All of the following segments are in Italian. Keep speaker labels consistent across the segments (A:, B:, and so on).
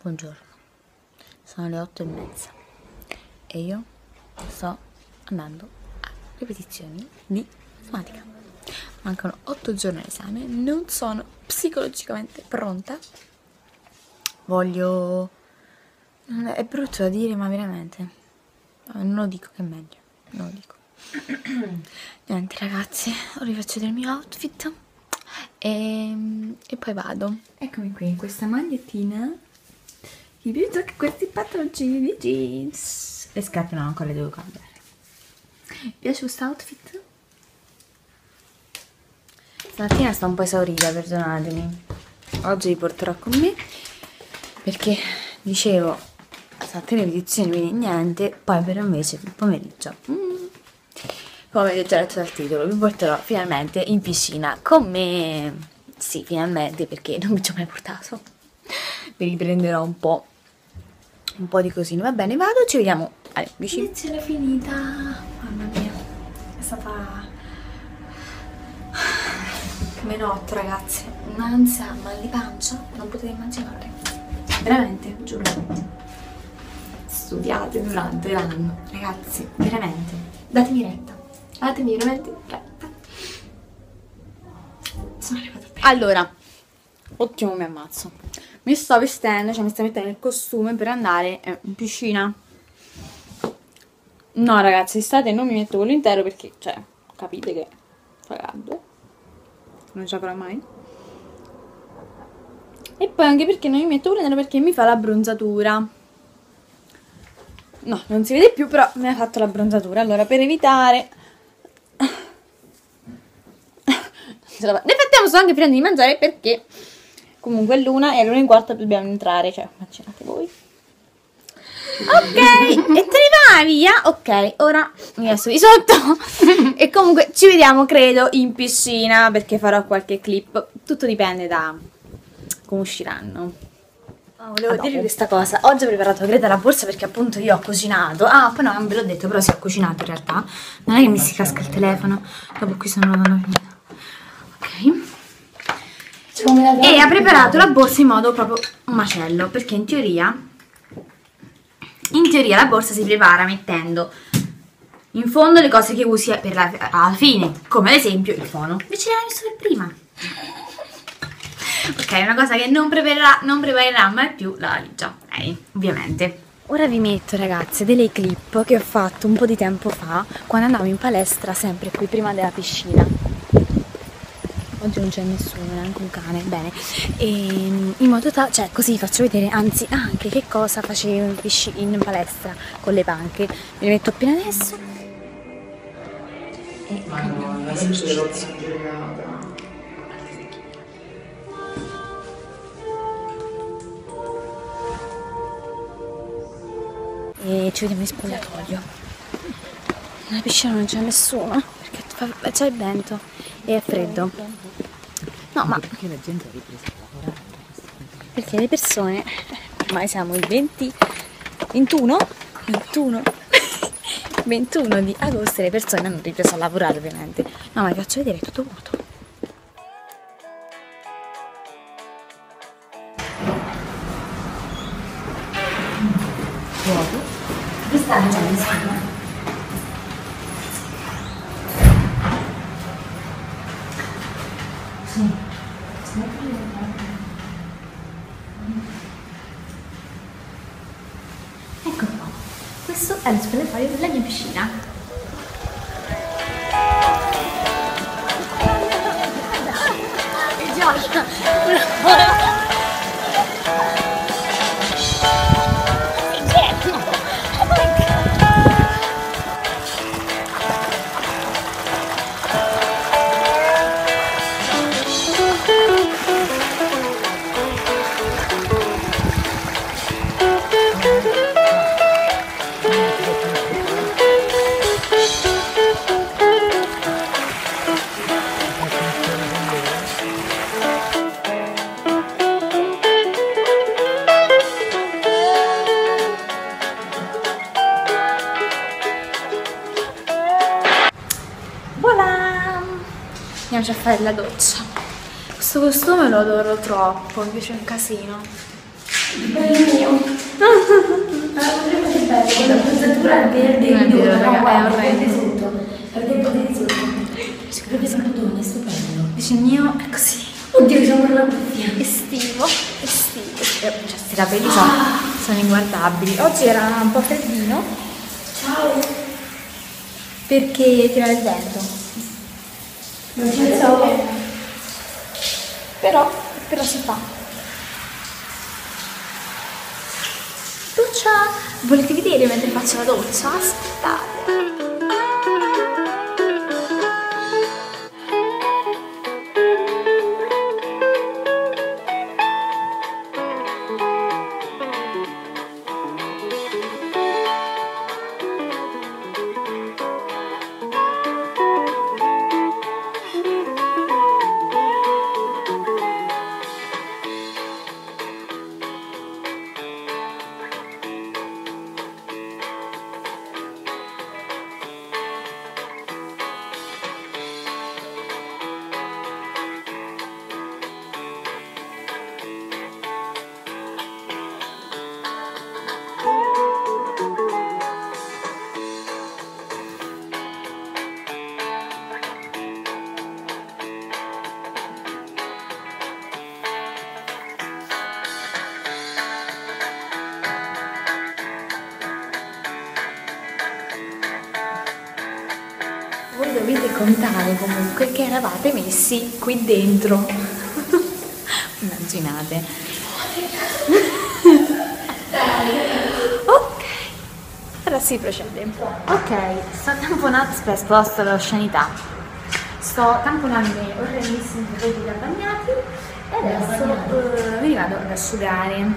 A: Buongiorno, sono le 8:30 e io sto andando a ripetizioni di matematica. Mancano 8 giorni all'esame, non sono psicologicamente pronta. È brutto da dire, ma veramente. Non lo dico che è meglio, non lo dico. Niente ragazzi, ora vi faccio vedere il mio outfit e poi vado. Eccomi qui, questa magliettina, i più anche questi pantaloncini di jeans. Le scarpe no, ancora le devo cambiare. Mi piace questo outfit? Stamattina sto un po' esaurita, perdonatemi. Oggi vi porterò con me perché dicevo stamattina ripetizioni, quindi niente. Poi però invece il pomeriggio come avete già letto dal titolo, vi porterò finalmente in piscina con me. Sì, finalmente, perché non mi ci ho mai portato. Vi riprenderò un po' di cosine. Va bene, vado, ci vediamo. Allora, vicino. Lezione finita. Mamma mia, è stata come notte, ragazzi. Un'ansia, mal di pancia, non potete immaginare. Veramente, giuro. Studiate durante l'anno, ragazzi, veramente. Datemi retta. Datemi veramente retta. Sono arrivata bene. Allora, ottimo, mi ammazzo. Mi sto vestendo, cioè mi sto mettendo il costume per andare in piscina. No ragazzi, estate non mi metto quello intero perché, cioè, capite che fa caldo. Non giocherò mai. E poi anche perché non mi metto quello intero perché mi fa la bronzatura. No, non si vede più, però mi ha fatto la bronzatura. Allora, per evitare... Nel frattempo sto anche finendo di mangiare perché comunque è l'una e all'1 e un quarto dobbiamo entrare. Cioè, immaginate voi. Ok, e te ne vai via. Ok, ora mi messo di sotto. E comunque ci vediamo, credo, in piscina perché farò qualche clip. Tutto dipende da come usciranno. Volevo dirvi questa cosa. Oggi ho preparato Greta la borsa perché appunto io ho cucinato. Ah, poi no, non ve l'ho detto, però si è cucinato in realtà. Non è che mi si casca il telefono. Dopo qui sono andata finita. Ok. E ha preparato la borsa in modo proprio un macello, perché in teoria la borsa si prepara mettendo in fondo le cose che usi per alla fine, come ad esempio il fono. Invece l'hai messo per prima. Ok, è una cosa che non preparerà mai più la valigia, ovviamente. Ora vi metto, ragazze, delle clip che ho fatto un po' di tempo fa, quando andavo in palestra, sempre qui prima della piscina. Oggi non c'è nessuno, neanche un cane, bene. E in modo tale, cioè così vi faccio vedere, anzi anche che cosa facevo in palestra con le panche. Me le metto appena adesso. E cambiamo esercizio. E ci vediamo in spogliatoio. Nella piscina non c'è nessuno perché c'è il vento e è freddo. No, ma perché la gente ha ripreso a lavorare? Perché le persone, ormai siamo il 21 di agosto e le persone hanno ripreso a lavorare, ovviamente. No, ma vi faccio vedere, è tutto vuoto. Vuoto? Questa è la piscina. Sì. Ecco qua. Questo è lo spogliatoio della mia piscina. Andiamoci a fare la doccia. Questo costume lo adoro troppo, mi piace un casino. invece il mio è così.
B: Oddio, mi sono per la cuffia.
A: Estivo. Cioè, sti capelli sono inguardabili. Oggi era un po' freddino.
B: Ciao.
A: Perché tira il vento.
B: Non c'è sole.
A: Però si fa. Doccia! Volete vedere mentre faccio la doccia? Aspettate. Voi dovete contare comunque che eravate messi qui dentro. Immaginate. Ok, ora si procede. Ok, sto tamponando, aspetta, sposto l'oscenità. Sto tamponando i miei orrendissimi capelli da bagnati e adesso me li vado ad asciugare.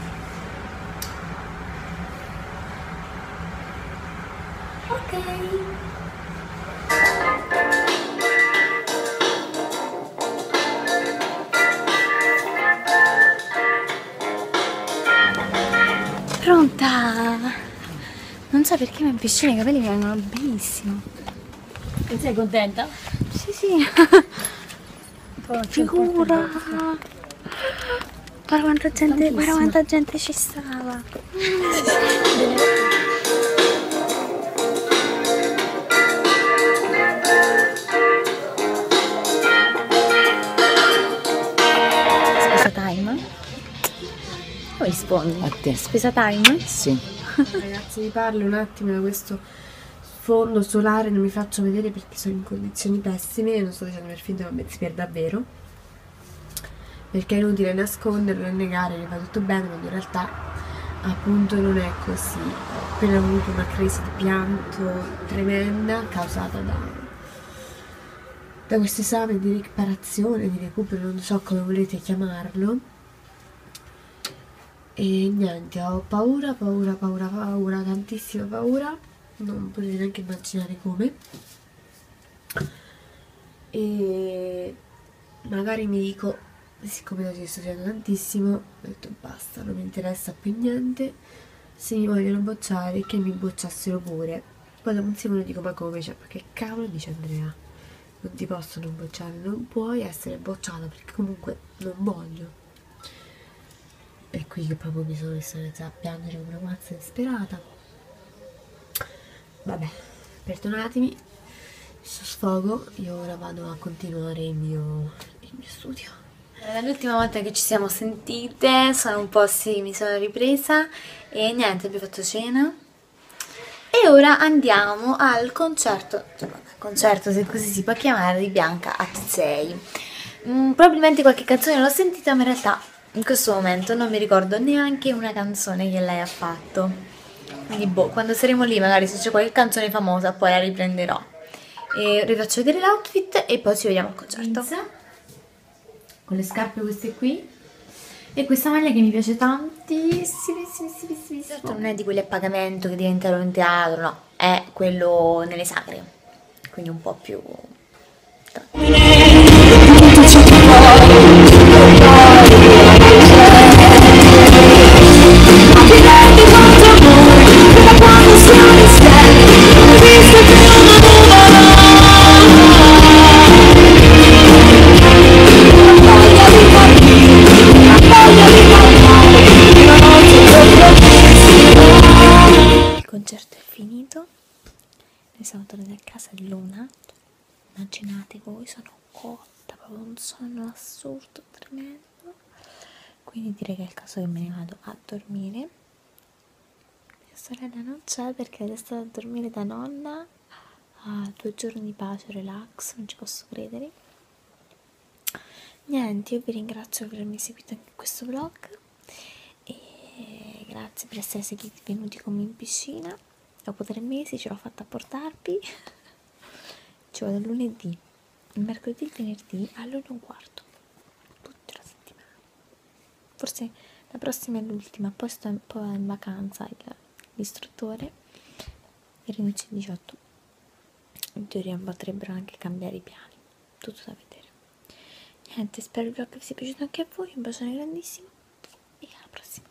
A: Ok. Pronta! Non so perché ma in piscina i capelli mi vengono benissimo.
B: E sei contenta?
A: Sì, sì. Figura! Guarda quanta gente ci stava. Spesa time? Come rispondi?
C: A te.
A: Spesa time?
C: Sì.
B: Ragazzi, vi parlo un attimo da questo sfondo solare, non mi faccio vedere perché sono in condizioni pessime e non sto dicendo per finta, ma per davvero. Perché è inutile nasconderlo e negare che va tutto bene, quando in realtà appunto non è così. Ho appena avuto una crisi di pianto tremenda causata da questo esame di riparazione, di recupero, non so come volete chiamarlo. E niente, ho paura, tantissima paura, non potete neanche immaginare come. E magari mi dico, siccome oggi sto studiando tantissimo, ho detto basta, non mi interessa più niente, se mi vogliono bocciare che mi bocciassero pure. Poi dopo insieme lo dico, ma come? Cioè, ma che cavolo dice Andrea? Non ti possono bocciare, non puoi essere bocciata perché comunque non voglio. E qui che proprio mi sono messa a piangere come una pazza disperata. Vabbè, perdonatemi questo sfogo, io ora vado a continuare il mio studio.
A: L'ultima volta che ci siamo sentite sono un po' sì, mi sono ripresa e niente, abbiamo fatto cena e ora andiamo al concerto, cioè concerto se così si può chiamare, di Bianca Azzei. Probabilmente qualche canzone l'ho sentita, ma in realtà in questo momento non mi ricordo neanche una canzone che lei ha fatto. Quindi boh, quando saremo lì magari se c'è qualche canzone famosa poi la riprenderò. E vi faccio vedere l'outfit e poi ci vediamo al concerto. Con le scarpe queste qui e questa maglia che mi piace tantissimo. Certo non è di quelli a pagamento che diventano in teatro, no, è quello nelle sagre, quindi un po' più... Il concerto è finito, noi siamo tornati a casa di Luna, immaginate voi, sono cotta, un sonno assurdo, tremendo, quindi direi che è il caso che me ne vado a dormire. Mia sorella non c'è perché è stata a dormire da nonna, a 2 giorni di pace, relax, non ci posso credere. Niente, io vi ringrazio per avermi seguito anche in questo vlog e grazie per essere seguiti venuti con me in piscina. Dopo 3 mesi ce l'ho fatta a portarvi. Ci vado il lunedì, il mercoledì e il venerdì all'1:15 tutta la settimana. Forse la prossima è l'ultima, poi sto un po' in vacanza l'istruttore e rinizio il 18. In teoria potrebbero anche cambiare i piani, tutto da vedere. Niente, spero il vlog vi sia piaciuto anche a voi, un bacione grandissimo e alla prossima.